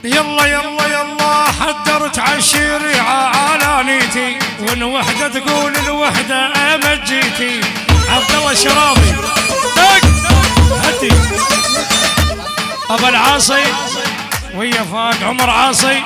يلا يلا يلا حضرت عالشريعة على نيتي، والوحدة تقول الوحدة امد جيتي. عبد الله الشرابي دق هدي ابو العاصي ويا فاق عمر عاصي.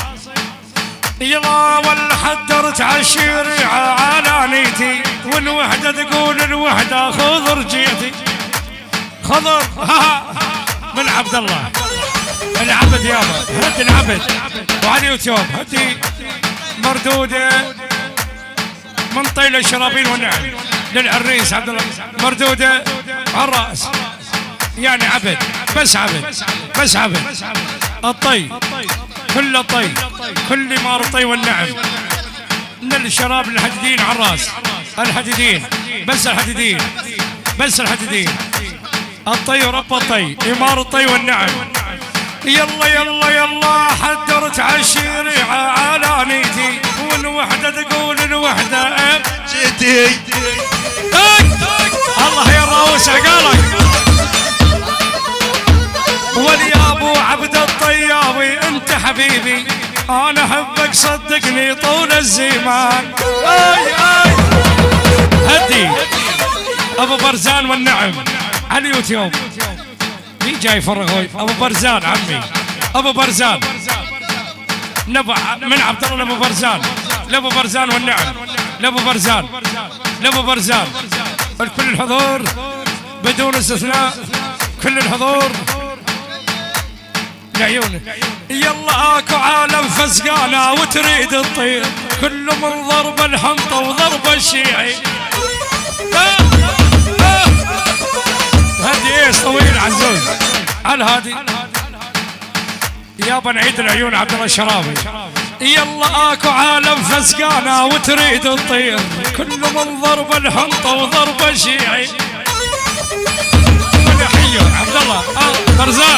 يلا ولا حضرت عالشريعة على نيتي، والوحدة تقول الوحدة خضر جيتي. خضر من عبد الله العبد يابا، هدي العبد وعلى يوتيوب هدي مردودة من طيل الشرابين والنعم للعريس عبد الله، مردودة على الراس يعني عبد، بس عبد بس عبد. الطي كله طي، كل ما الطي والنعم من الشراب الحديدين على الراس، الحديدين بس الحديدين بس الحديدين. الطي ورب الطي إمار الطي والنعم. يلا يلا يلا حضرت عالشريعة على نيتي، والوحدة تقول الوحدة جيتي. الله يا الراوس عقالك. وليا ابو عبد الطياوي انت حبيبي، انا احبك صدقني طول الزمان. اي اي هدي ابو برزان والنعم على اليوتيوب. مين جاي يفرغ ابو برزان عمي، ابو برزان نبع من عبد الله لابو برزان، لابو برزان والنعم، لابو برزان لابو برزان. الكل الحضور بدون استثناء، كل الحضور لعيونك. يلا اكو عالم فسقانه وتريد تطير، كل من ضرب الحنطه وضرب الشيعي. هدي ايش طويل عزوز على هادي يابا نعيد العيون عبد الله الشرابي. يلا اكو عالم فسقانه وتريد تطير، كل من ضرب الحنطه وضرب الشيعي. حيو عبد الله برزان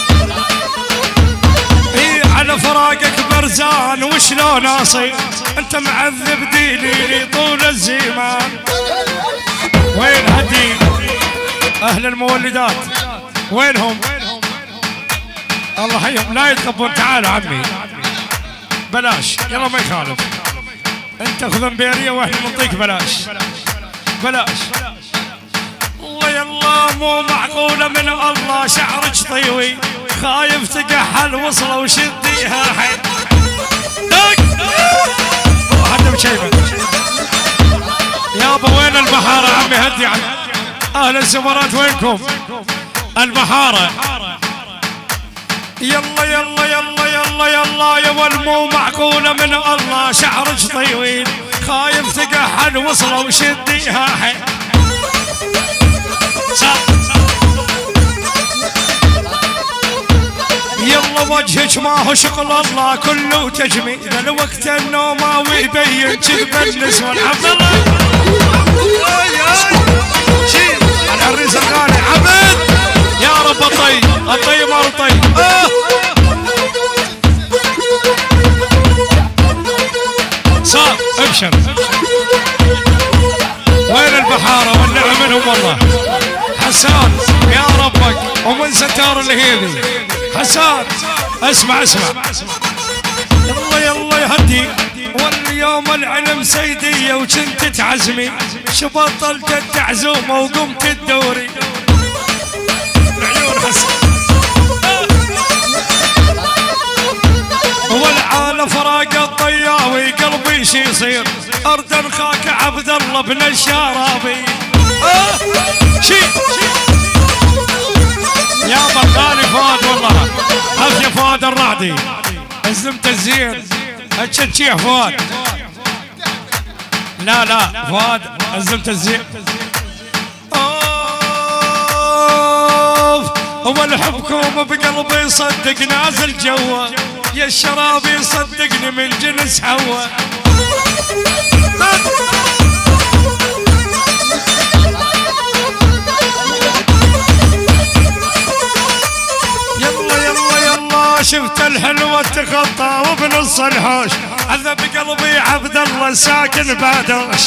على فراقك برزان وشلون اصير، انت معذب ديني طول الزمان. وين هدي اهل المولدات وينهم؟ الله حيهم لا يتقبون. تعالوا عمي بلاش يلا ما يخالف، انت خذ مبيريه واحنا نعطيك بلاش بلاش. الله يلا مو معقوله من الله شعرك طيوي، خايف تقحل وصله وشديها حيل. هذا بشيبه يابا. وين البحاره عمي هدي عمي اهل السفرات وينكم البحاره؟ يلا يلا يلا يلا يلا يا ول مو معقوله من الله شعرك طويل، خايف تقحل وصله وشديها حيل. يلا وجهك ما هو شغل الله كله تجميل، الوقت النوم ويبين كذب النسوان. عبد الله شيل العريس الغالي عبد يا رب. الطي الطي ما الطي صار ابشر. وين البحاره والنعم منهم والله. حسان يا ربك ومن ستار الهيلي حسان اسمع اسمع. يلا يلا يهدي واليوم العلم سيديه وكنت تعزمي، شبطلت التعزومه وقمت الدوري. العيون حسن والعالم فراق الطياوي قلبي شي يصير، ارد خاك عبد الله بن الشرابي. شي يا بغالي فؤاد والله عافيه فؤاد الرعدي ازمت الزين الشيخ فؤاد. لا لا فؤاد ازمت الزين. هو الحبكم بقلبي يصدق نازل جوا، يا الشرابي يصدقني من جنس حوا. شفت الحلوة تخطى وبنص الحوش، عذب قلبي عبد الله ساكن بادوش.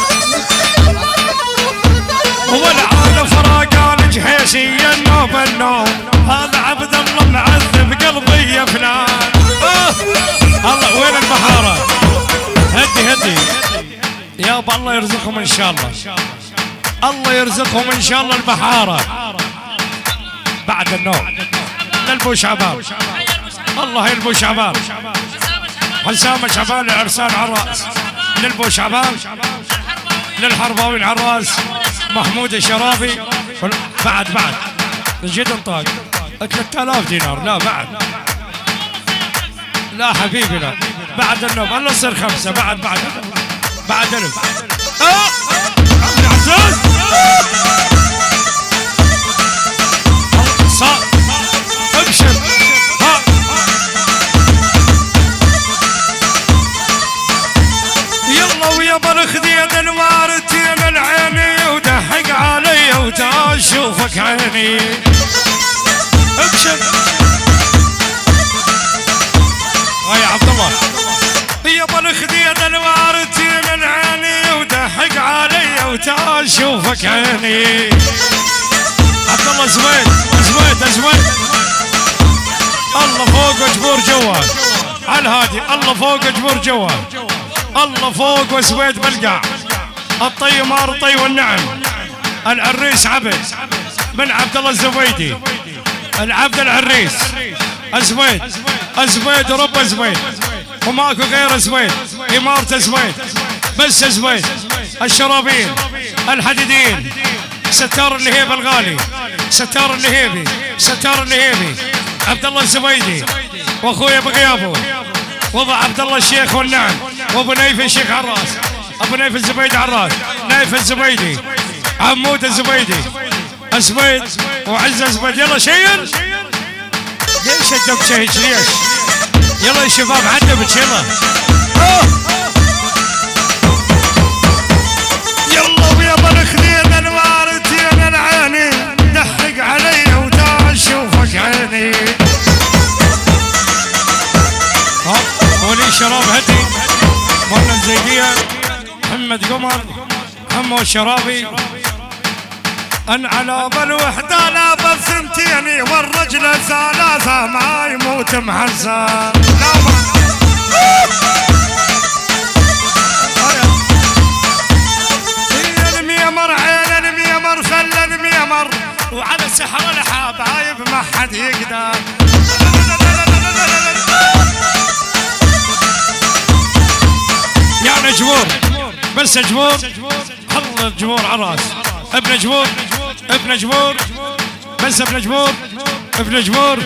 والعالم فراقان جهيشي النوب النوب. يرزقهم ان شاء الله. الله يرزقهم ان شاء الله البحاره بعد النوم للبو شعبان. الله يلبو شعبان. حسام شعبان العرسان على الراس. للبو شعبان للحرباوي على الراس. محمود الشرافي بعد جد انطاق 3000 دينار. لا بعد لا حبيبي لا بعد النوم. الله يصير 5 بعد 1000. عبد العزيز صار ابشر. ها يلا ويا برخدين الوارتين العيني ودحق علي وتشوفك عيني. ابشر يا عبد الله. يا برخدين الوارتين العيني ودحق علي وتشوفك عيني. عبد الله زويد. الله فوق وجبور جوال على الهادي. الله فوق وجبور جوال. الله فوق وزويد بالقاع. الطي مارطي والنعم. العريس عبد من عبد الله الزبيدي. العبد العريس زويد ورب زويد وماكو غير زويد. إمارة زويد بس زويد. الشرابين الحديدين. ستار اللهيب الغالي. ستار اللهيبي عبد الله الزبيدي واخويا بغيابه. وضع عبد الله الشيخ والنعم وابو نايف الشيخ على الراس. ابو نايف الزبيدي على الراس. نايف الزبيدي عمود الزبيدي زبيد وعز زبيد. يلا شير. ليش الدب شهيج ليش؟ يلا يا شباب عدبت يلا. يلا ويا برخدين الوارتين العيني دحق علي وتشوفك عيني. ولي شراب هدي مولى الزيدية محمد قمر حمو الشرابي. ان على بالوحدة لا بالثنتين والرجل 3 ما يموت محزن. الميمر عين الميمر فل الميمر وعلى سحر الحبايب ما حد يقدر. يا نجمور بس جمور. الله الجمور على الراس. ابن جمور بس ابن جمور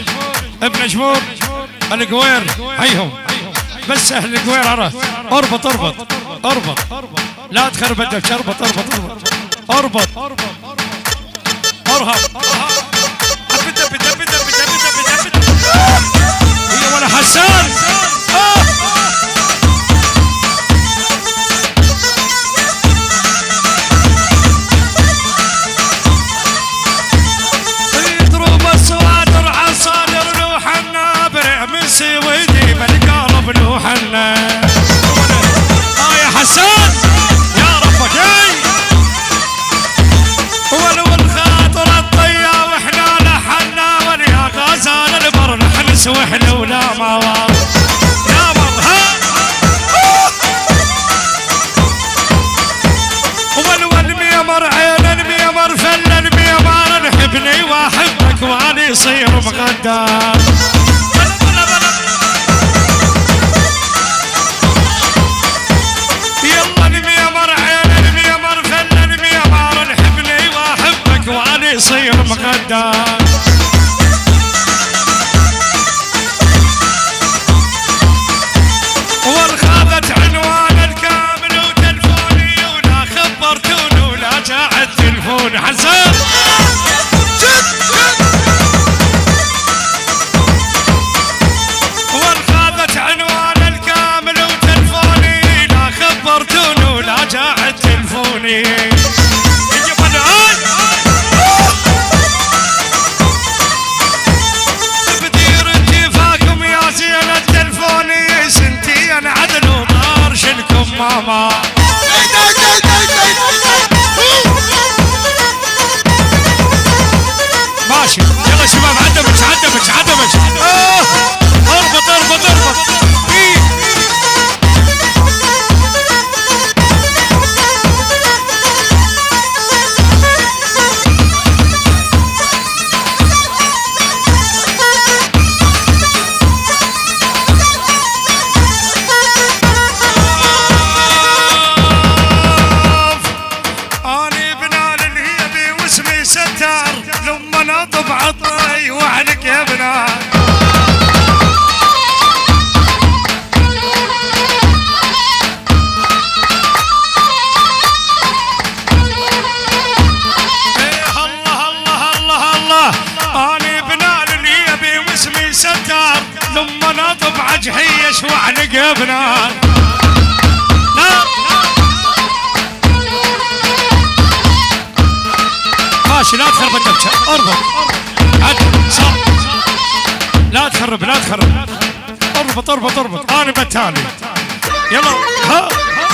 القوير حيهم بس اهل القوير على الراس. اربط لا تخرب الدبش. اربط ارهب دب هي ولا حسان. يضرب الصوادر عصادر لوحنا برع من سويدي بالقلب لوحنا. يا حسان يا ربك والخاطر الطيا واحنا لحنا واليا غزال البر نحنس واحنا ولا ما يا مرها. والميمر عين الميمر فل الميمر نحبني واحبك واني يصير مغدر. يلا الميمر عين الميمر فل الميمر نحبني واحبك واني يصير مغدر. والخاذت عنوان الكامل وتلفوني ولا خبرتوني ولا جاء التلفون حسن. والخاذت عنوان الكامل وتلفوني لا خبرتوني ولا جاء التلفوني. بدير اتفاقكم يا زين التلفوني سنتين عدل وطار شلكم ماما. ماشي يلا شباب عدبش اربط لما نطب عطري وعنك يا بنات. لما نطب عجهيش وعنق يا بنات. ماشي لا تخرب الدبشه، اربط عدل صح، لا تخرب لا تخرب، اربط اربط اربط. انا بالتالي يلا ها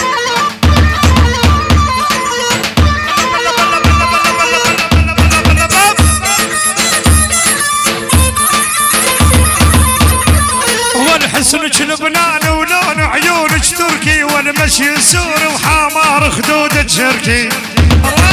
حسنك لبنان ولون عيونك تركي والمشي سوري وحمار خدودك شركي.